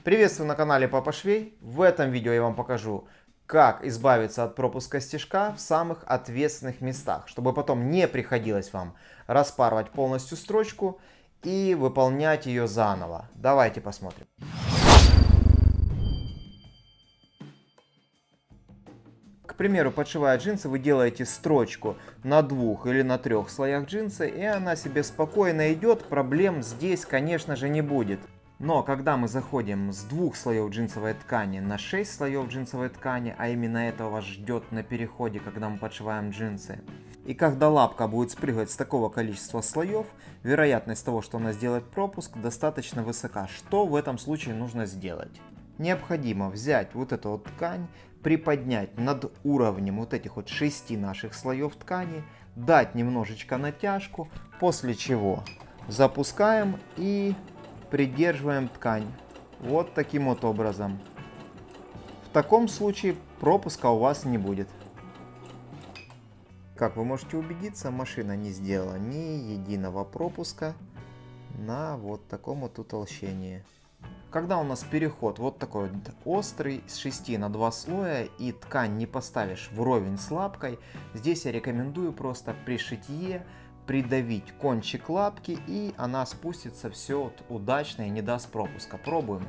Приветствую на канале Папа Швей. В этом видео я вам покажу, как избавиться от пропуска стежка в самых ответственных местах, чтобы потом не приходилось вам распарывать полностью строчку и выполнять ее заново. Давайте посмотрим. К примеру, подшивая джинсы, вы делаете строчку на 2 или на 3 слоях джинсы, и она себе спокойно идет, проблем здесь, конечно же, не будет. Но когда мы заходим с 2 слоев джинсовой ткани на 6 слоев джинсовой ткани, а именно этого вас ждет на переходе, когда мы подшиваем джинсы, и когда лапка будет спрыгивать с такого количества слоев, вероятность того, что она сделает пропуск, достаточно высока. Что в этом случае нужно сделать? Необходимо взять вот эту вот ткань, приподнять над уровнем вот этих вот 6 наших слоев ткани, дать немножечко натяжку, после чего запускаем и придерживаем ткань вот таким вот образом. В таком случае пропуска у вас не будет. Как вы можете убедиться, машина не сделала ни единого пропуска на вот таком вот утолщении. Когда у нас переход вот такой вот острый, с 6 на 2 слоя, и ткань не поставишь вровень с лапкой, здесь я рекомендую просто при шитье придавить кончик лапки, и она спустится все вот удачно и не даст пропуска. Пробуем.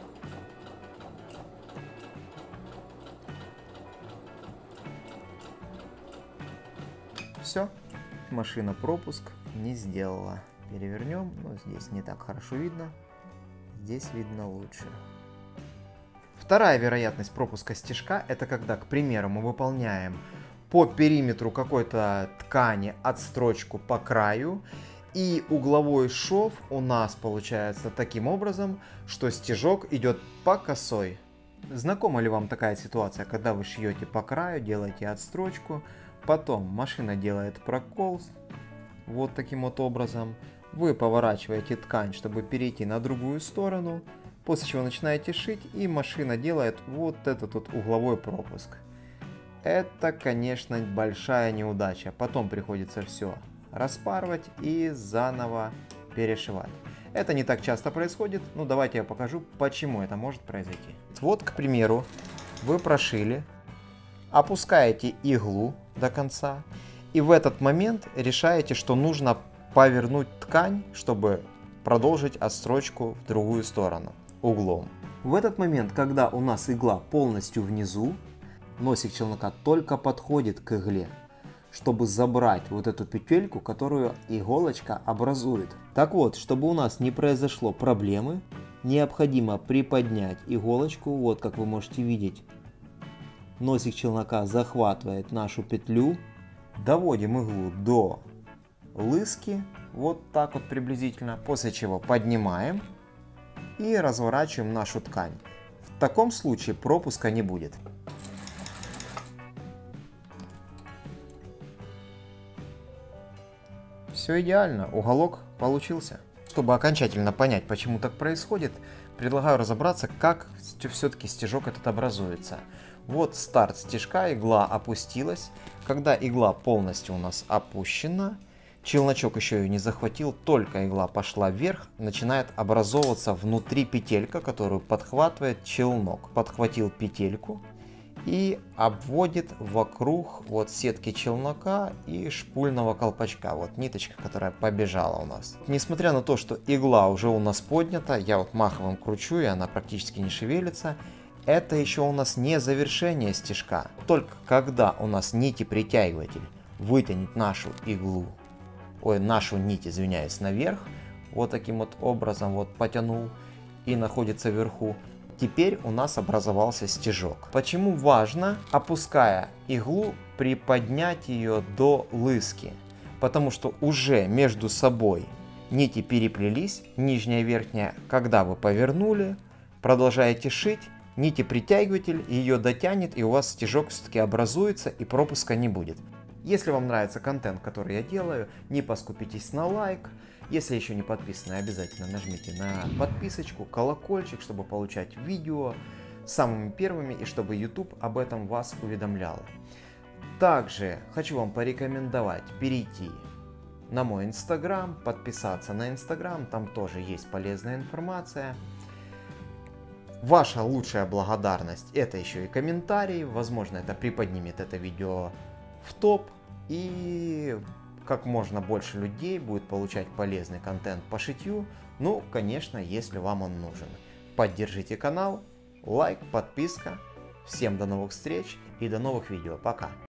Все, машина пропуск не сделала. Перевернем, но здесь не так хорошо видно. Здесь видно лучше. Вторая вероятность пропуска стежка — это когда, к примеру, мы выполняем по периметру какой-то ткани отстрочку по краю, и угловой шов у нас получается таким образом, что стежок идет по косой. Знакома ли вам такая ситуация, когда вы шьете по краю, делаете отстрочку, потом машина делает прокол вот таким вот образом, вы поворачиваете ткань, чтобы перейти на другую сторону, после чего начинаете шить, и машина делает вот этот вот угловой пропуск. Это, конечно, большая неудача. Потом приходится все распарывать и заново перешивать. Это не так часто происходит, но давайте я покажу, почему это может произойти. Вот, к примеру, вы прошили, опускаете иглу до конца, и в этот момент решаете, что нужно повернуть ткань, чтобы продолжить отстрочку в другую сторону, углом. В этот момент, когда у нас игла полностью внизу, носик челнока только подходит к игле, чтобы забрать вот эту петельку, которую иголочка образует. Так вот, чтобы у нас не произошло проблемы, необходимо приподнять иголочку, вот как вы можете видеть. Носик челнока захватывает нашу петлю, доводим иглу до лыски, вот так вот приблизительно, после чего поднимаем и разворачиваем нашу ткань. В таком случае пропуска не будет. Все идеально, уголок получился. Чтобы окончательно понять, почему так происходит, предлагаю разобраться, как все-таки стежок этот образуется. Вот старт стежка, игла опустилась. Когда игла полностью у нас опущена, челночок еще ее не захватил, только игла пошла вверх, начинает образовываться внутри петелька, которую подхватывает челнок. Подхватил петельку и обводит вокруг вот сетки челнока и шпульного колпачка, вот ниточка, которая побежала у нас. Несмотря на то, что игла уже у нас поднята, я вот маховым кручу, и она практически не шевелится, это еще у нас не завершение стежка. Только когда у нас нити-притягиватель вытянет нашу иглу, нашу нить, извиняюсь, наверх, вот таким вот образом вот потянул и находится вверху, теперь у нас образовался стежок. Почему важно, опуская иглу, приподнять ее до лыски? Потому что уже между собой нити переплелись, нижняя и верхняя. Когда вы повернули, продолжаете шить, нити-притягиватель ее дотянет, и у вас стежок все-таки образуется, и пропуска не будет. Если вам нравится контент, который я делаю, не поскупитесь на лайк. Если еще не подписаны, обязательно нажмите на подписочку, колокольчик, чтобы получать видео самыми первыми и чтобы YouTube об этом вас уведомлял. Также хочу вам порекомендовать перейти на мой Инстаграм, подписаться на Инстаграм, там тоже есть полезная информация. Ваша лучшая благодарность — это еще и комментарии. Возможно, это приподнимет это видео в топ. И как можно больше людей будет получать полезный контент по шитью. Ну, конечно, если вам он нужен. Поддержите канал, лайк, подписка. Всем до новых встреч и до новых видео. Пока!